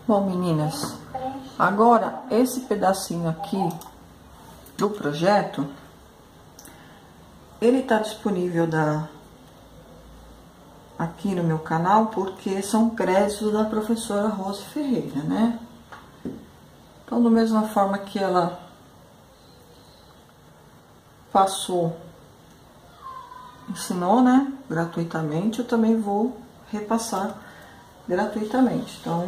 Bom, meninas, agora esse pedacinho aqui do projeto, ele tá disponível aqui no meu canal, porque são créditos da professora Rose Ferreira, né? Então, da mesma forma que ela passou, ensinou, né, gratuitamente, eu também vou repassar gratuitamente. Então,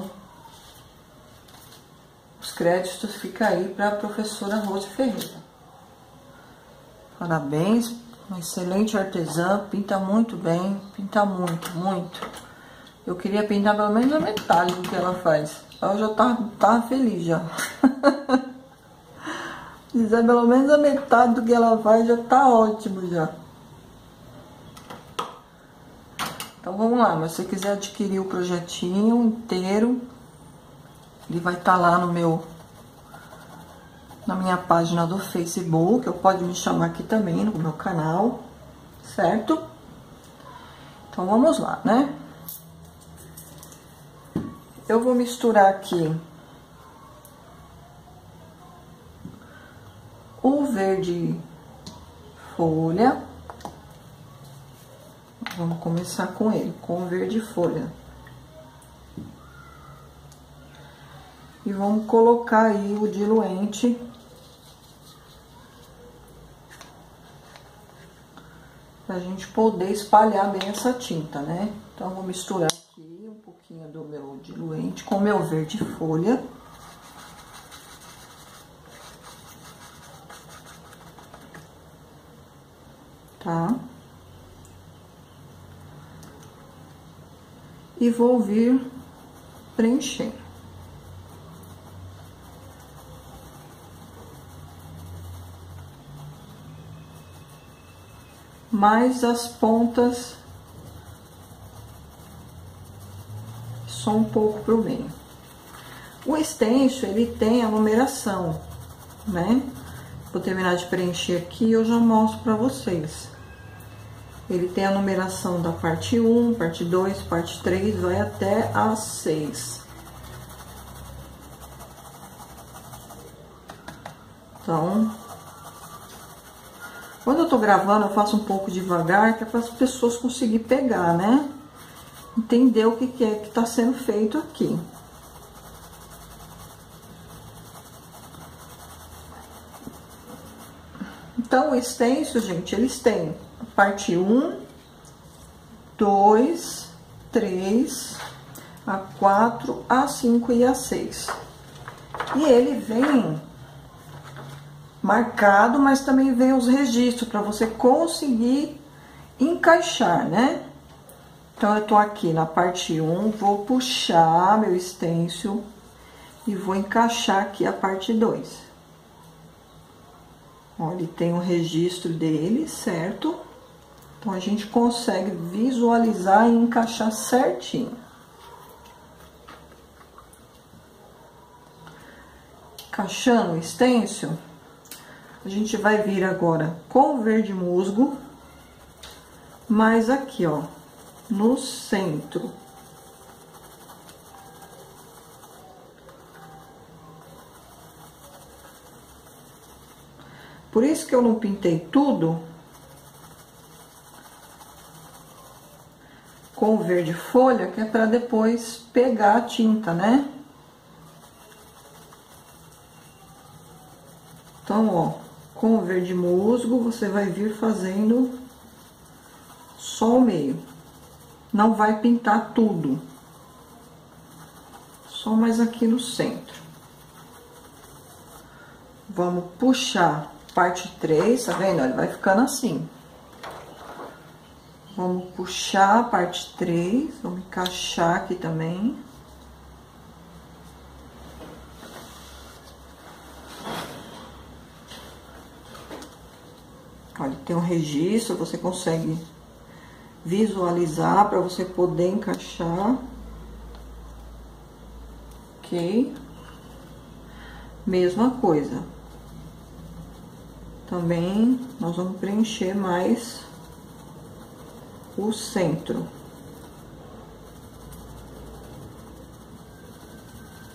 os créditos ficam aí para a professora Rose Ferreira. Parabéns, uma excelente artesã, pinta muito bem, pinta muito, muito. Eu queria pintar pelo menos a metade do que ela faz. Eu já tava feliz já. Se fizer pelo menos a metade do que ela faz, já tá ótimo já. Então vamos lá, mas se você quiser adquirir o projetinho inteiro, ele vai estar lá na minha página do Facebook, ou pode me chamar aqui também no meu canal, certo? Então vamos lá, né? Eu vou misturar aqui o verde folha. Vamos começar com ele, com o verde folha. E vamos colocar aí o diluente pra gente poder espalhar bem essa tinta, né? Então, vou misturar aqui um pouquinho do meu diluente com o meu verde folha. Tá? E vou vir preenchendo. Mais as pontas só um pouco pro meio. O extenso, ele tem a numeração, né? Vou terminar de preencher aqui e eu já mostro pra vocês. Ele tem a numeração da parte 1, parte 2, parte 3, vai até a 6. Então, quando eu tô gravando, eu faço um pouco devagar, que é para as pessoas conseguirem pegar, né? Entender o que é que tá sendo feito aqui. Então, o extenso, gente, eles têm a parte 1, 2, 3, a 4, a 5 e a 6. E ele vem marcado, mas também vem os registros para você conseguir encaixar, né? Então, eu tô aqui na parte 1, vou puxar meu stencil e vou encaixar aqui a parte 2. Ó, ele tem um registro dele, certo? Então, a gente consegue visualizar e encaixar certinho. Encaixando o stencil, a gente vai vir agora com o verde musgo, mas aqui, ó, no centro. Por isso que eu não pintei tudo com o verde folha, que é para depois pegar a tinta, né? Então, ó, com o verde musgo, você vai vir fazendo só o meio. Não vai pintar tudo. Só mais aqui no centro. Vamos puxar parte 3, tá vendo? Ele vai ficando assim. Vamos puxar a parte 3, vamos encaixar aqui também. Olha, tem um registro, você consegue visualizar para você poder encaixar. Ok? Mesma coisa. Também nós vamos preencher mais o centro.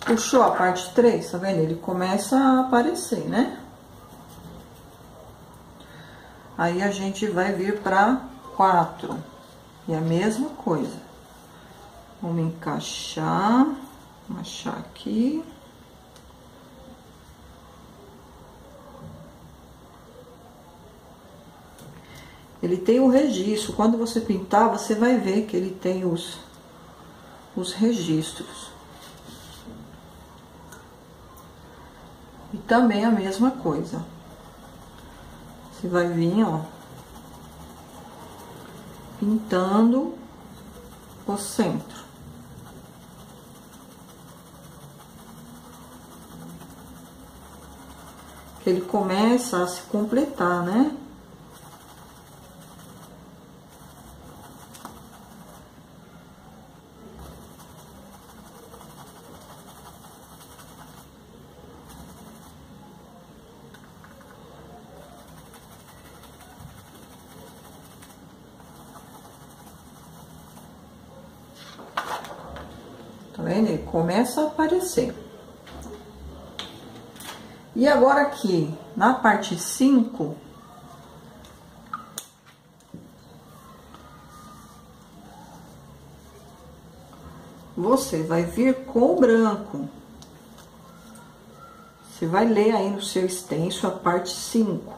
Puxou a parte 3, tá vendo? Ele começa a aparecer, né? Aí a gente vai vir pra 4. E a mesma coisa. Vamos encaixar aqui. Ele tem o registro. Quando você pintar, você vai ver que ele tem os registros. E também a mesma coisa. Você vai vir, ó, pintando o centro. Que ele começa a se completar, né? Tá vendo? Ele começa a aparecer. E agora aqui, na parte 5, você vai vir com o branco. Você vai ler aí no seu extenso a parte 5.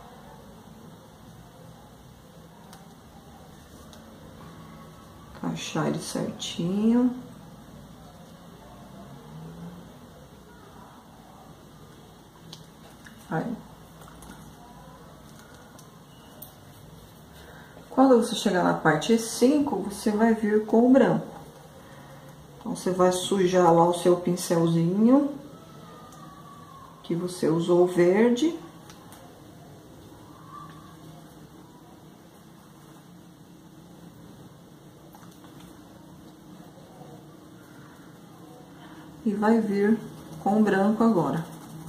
Encaixar ele certinho. Aí. Quando você chegar na parte 5, você vai vir com o branco. Então, você vai sujar lá o seu pincelzinho, que você usou o verde. E vai vir com o branco agora.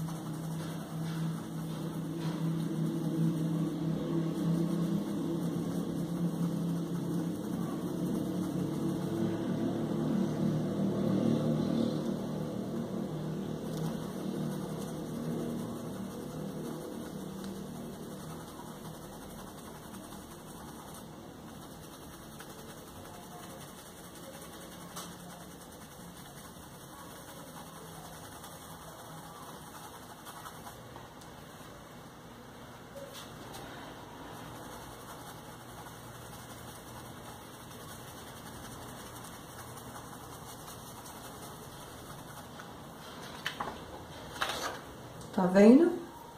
Tá vendo?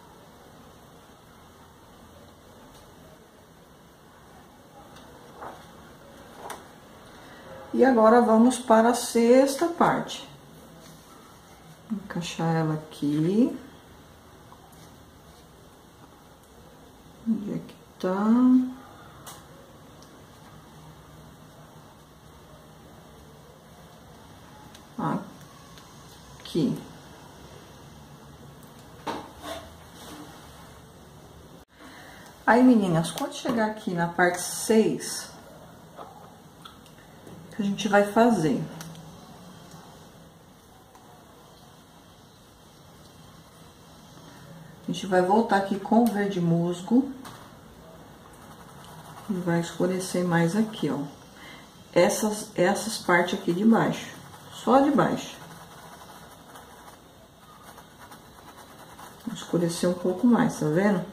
E agora vamos para a sexta parte. Vou encaixar ela aqui. Onde é que tá? Aqui. Aí, meninas, quando chegar aqui na parte 6, que a gente vai fazer? A gente vai voltar aqui com o verde musgo. E vai escurecer mais aqui, ó. Essas partes aqui de baixo. Só de baixo. Vou escurecer um pouco mais, tá vendo?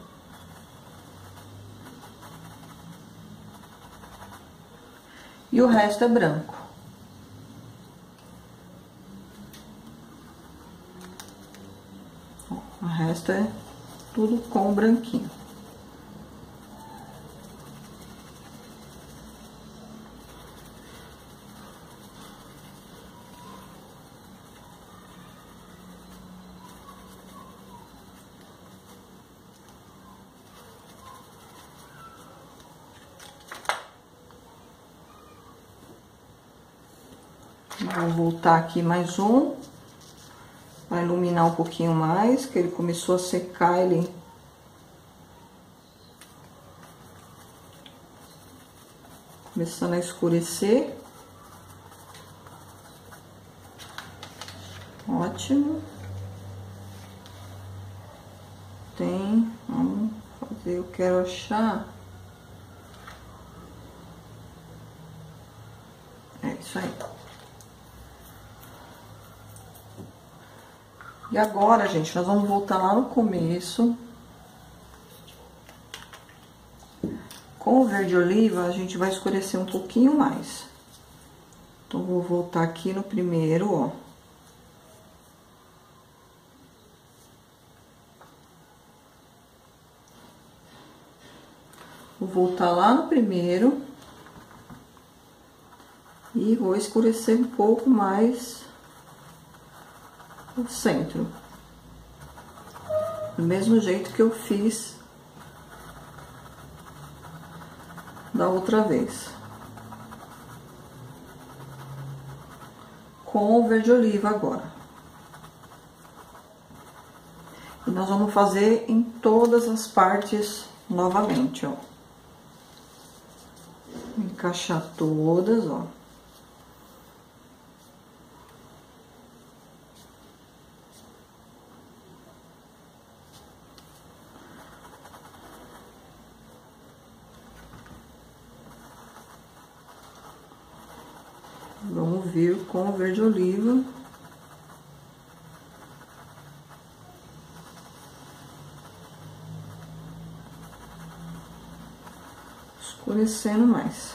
E o resto é branco. O resto é tudo com branquinho. Vou voltar aqui mais um. Vai iluminar um pouquinho mais, que ele começou a secar, ele... começando a escurecer. Ó, ótimo. Tem, vamos fazer, eu quero achar. É isso aí. E agora, gente, nós vamos voltar lá no começo. Com o verde oliva, a gente vai escurecer um pouquinho mais. Então, vou voltar aqui no primeiro, ó. Vou voltar lá no primeiro. E vou escurecer um pouco mais o centro. Do mesmo jeito que eu fiz da outra vez. Com o verde oliva agora. E nós vamos fazer em todas as partes novamente, ó. Encaixar todas, ó. Vamos vir com o verde oliva. Escurecendo mais.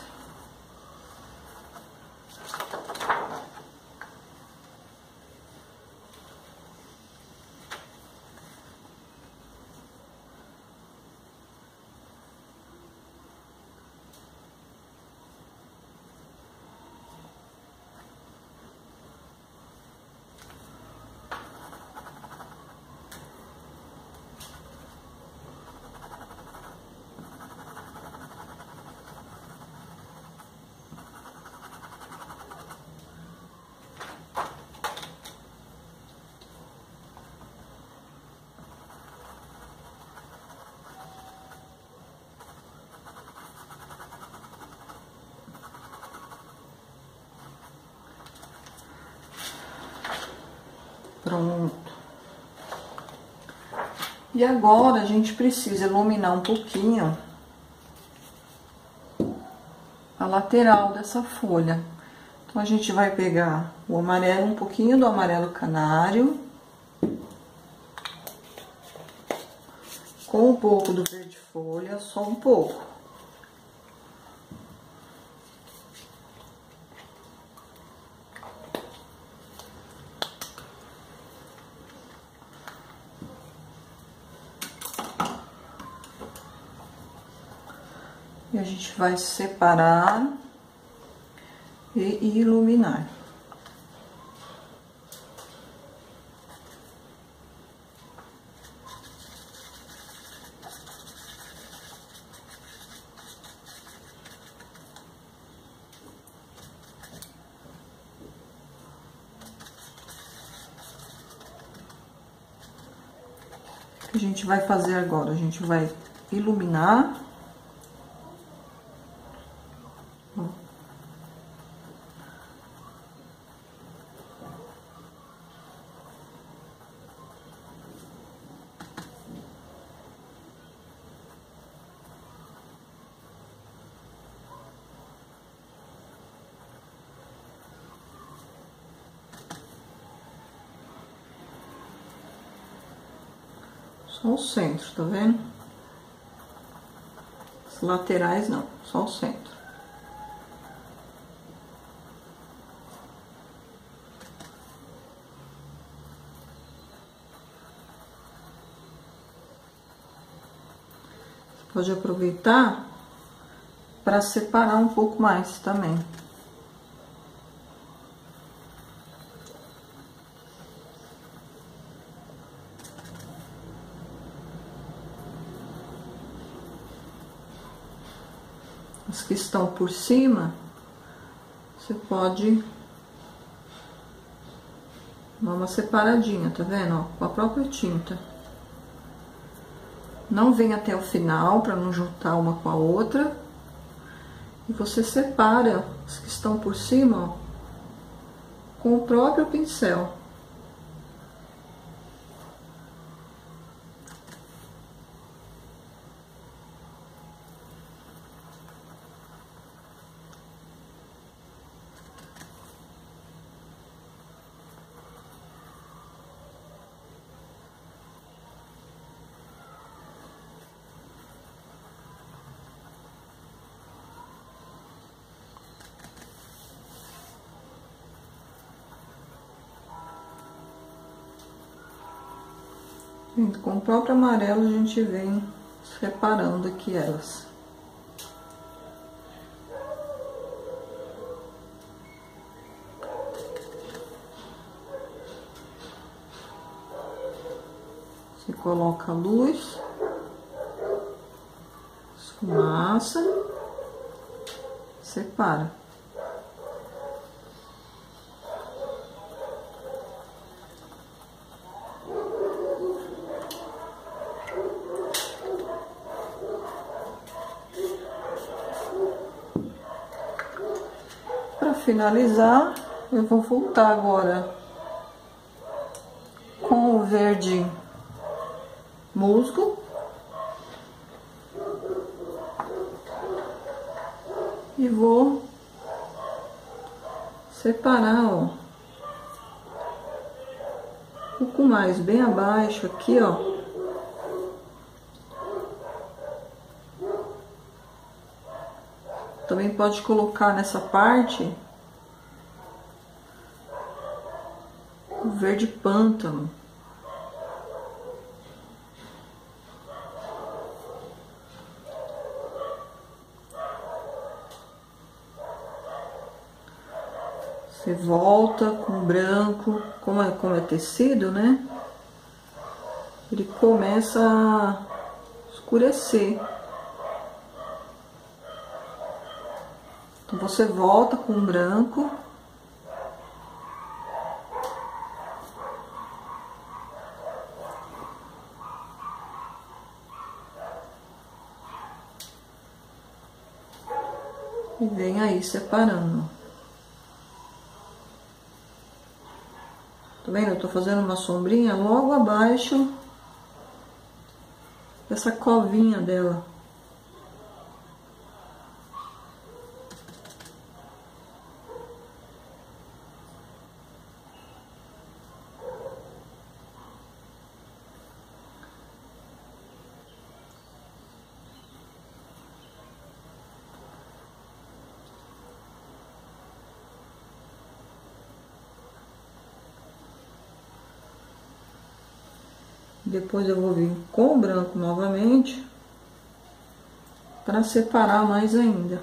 Pronto. E agora a gente precisa iluminar um pouquinho a lateral dessa folha. Então a gente vai pegar o amarelo, um pouquinho do amarelo canário, com um pouco do verde folha, só um pouco. E a gente vai separar e iluminar. O que a gente vai fazer agora? A gente vai iluminar. Só o centro, tá vendo? As laterais não, só o centro. Você pode aproveitar para separar um pouco mais também. As que estão por cima, você pode dar uma separadinha, tá vendo? Ó, com a própria tinta. Não vem até o final, para não juntar uma com a outra. E você separa as que estão por cima, ó, com o próprio pincel. Com o próprio amarelo a gente vem separando aqui elas. Você coloca a luz, esfumaça, separa. Para finalizar, eu vou voltar agora com o verde musgo e vou separar, ó, um pouco mais, bem abaixo aqui, ó. Também pode colocar nessa parte o verde pântano. Você volta com o branco, como é tecido, né? Ele começa a escurecer. Então você volta com o branco. E vem aí separando. Tá vendo? Eu tô fazendo uma sombrinha logo abaixo dessa covinha dela. Depois eu vou vir com o branco novamente para separar mais ainda.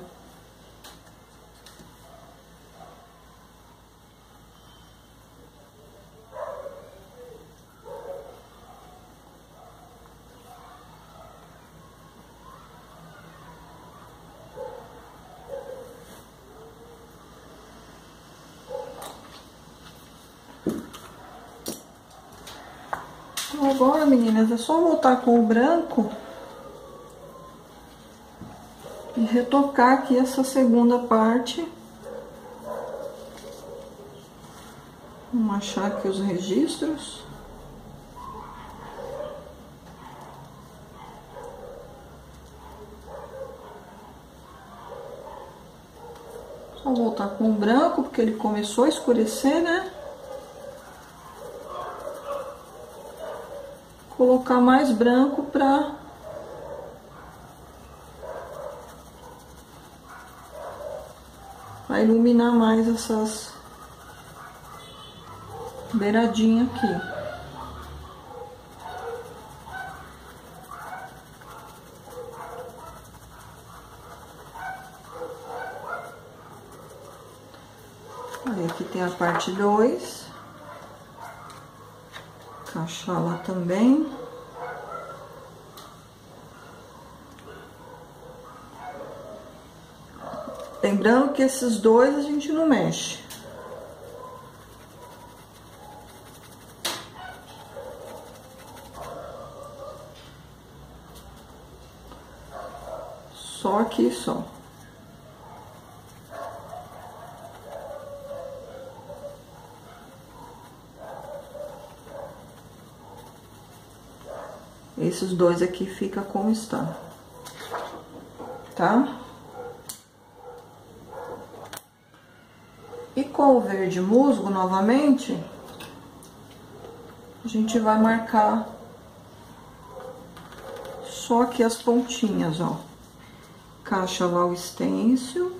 Agora, meninas, é só voltar com o branco e retocar aqui essa segunda parte. Vamos achar aqui os registros. Só voltar com o branco, porque ele começou a escurecer, né? Colocar mais branco para iluminar mais essas beiradinhas aqui. Olha, aqui tem a parte 2. Encaixar lá também. Lembrando que esses dois a gente não mexe. Só aqui, só. Esses dois aqui fica como está, tá? E com o verde musgo, novamente, a gente vai marcar só aqui as pontinhas, ó. Encaixa lá o stencil.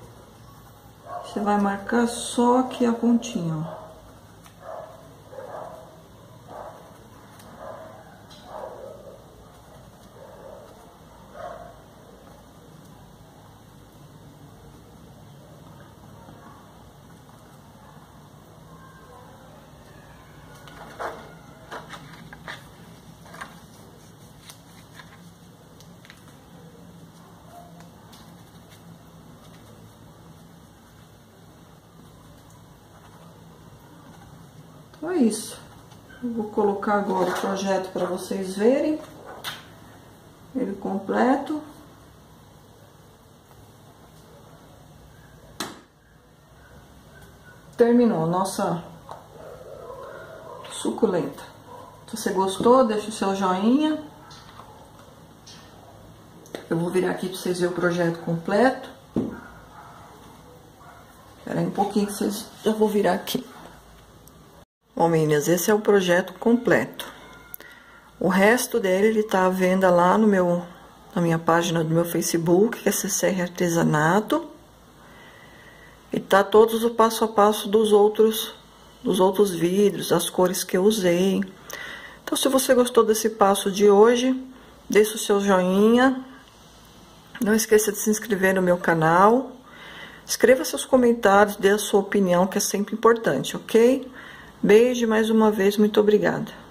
Você vai marcar só aqui a pontinha, ó. Então é isso. Eu vou colocar agora o projeto para vocês verem ele completo. Terminou a nossa suculenta. Se você gostou, deixa o seu joinha. Eu vou virar aqui para vocês verem o projeto completo. Espera aí um pouquinho que vocês... Já vou virar aqui. Bom, meninas, esse é o projeto completo. O resto dele, ele tá à venda lá na minha página do meu Facebook, que é CCR Artesanato. E tá todos o passo a passo dos outros vídeos, as cores que eu usei. Então, se você gostou desse passo de hoje, deixa o seu joinha. Não esqueça de se inscrever no meu canal. Escreva seus comentários, dê a sua opinião, que é sempre importante, ok? Beijo mais uma vez, muito obrigada.